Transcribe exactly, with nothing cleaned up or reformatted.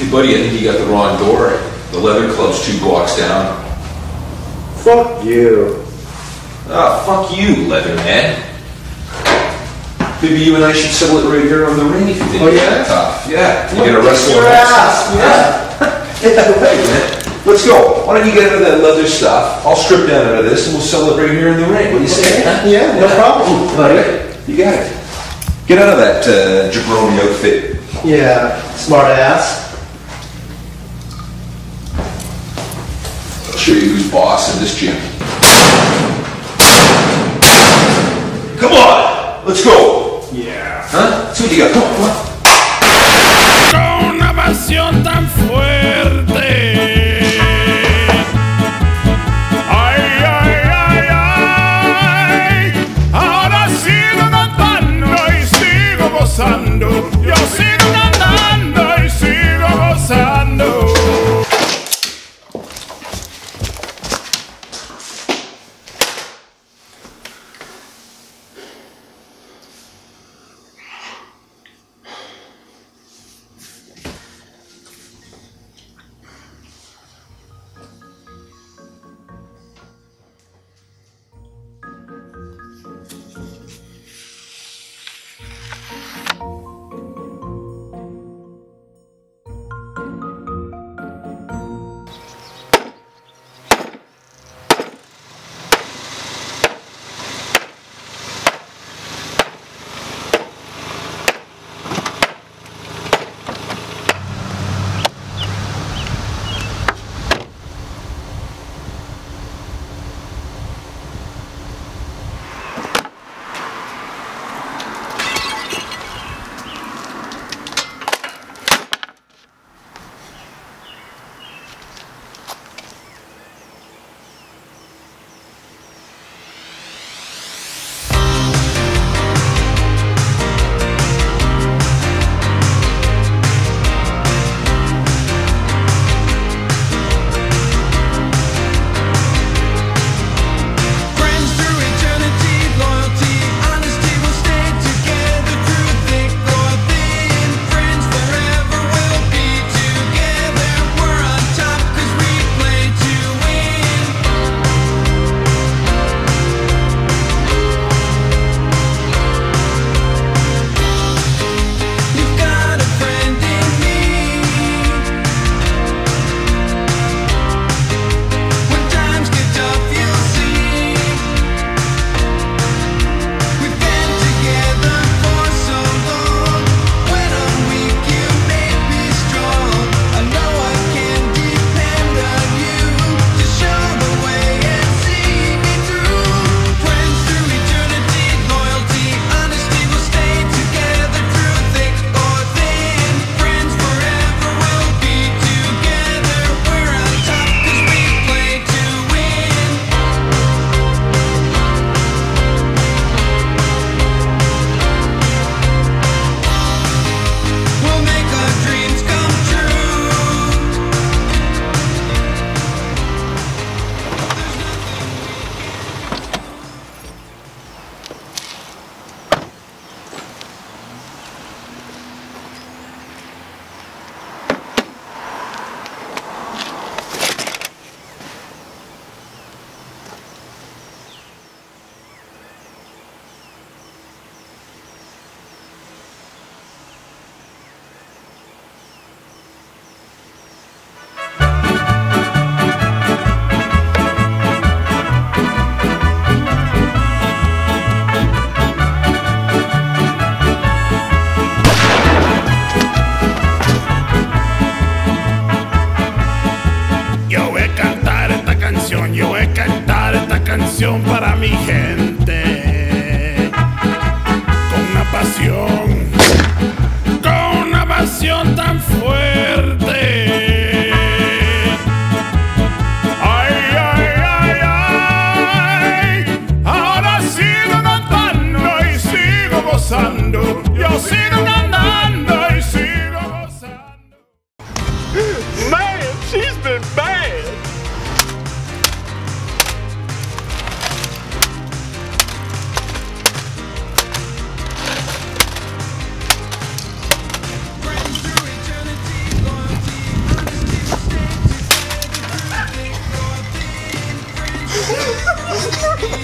Hey buddy, I think you got the wrong door. The leather club's two blocks down. Fuck you. Ah, fuck you, Leatherman. Maybe you and I should settle it right here on the ring if you think oh, it's yeah? that tough. Yeah, you're gonna wrestle your ass. Yeah. Yeah, right, man. Let's go. Why don't you get out of that leather stuff? I'll strip down out of this and we'll settle it right here in the ring. What do you say? Okay. Yeah, no yeah. problem. All right, you got it. Get out of that uh, jabroni outfit. Yeah, smart ass. I'll show you who's boss in this gym. Come on, let's go. Yeah. Huh? See what you got. Come on, come on. Con una pasión tan fuerte. Ay, ay, ay, ay. Ahora sigo cantando y sigo gozando. Yo sigo cantando y sigo gozando. Para mi gente, con una pasión, con una pasión tan fuerte. Ay, ay, ay, ay, ahora sigo cantando y sigo gozando. Yo sigo cantando y sigo gozando. Man, she's been bad. Look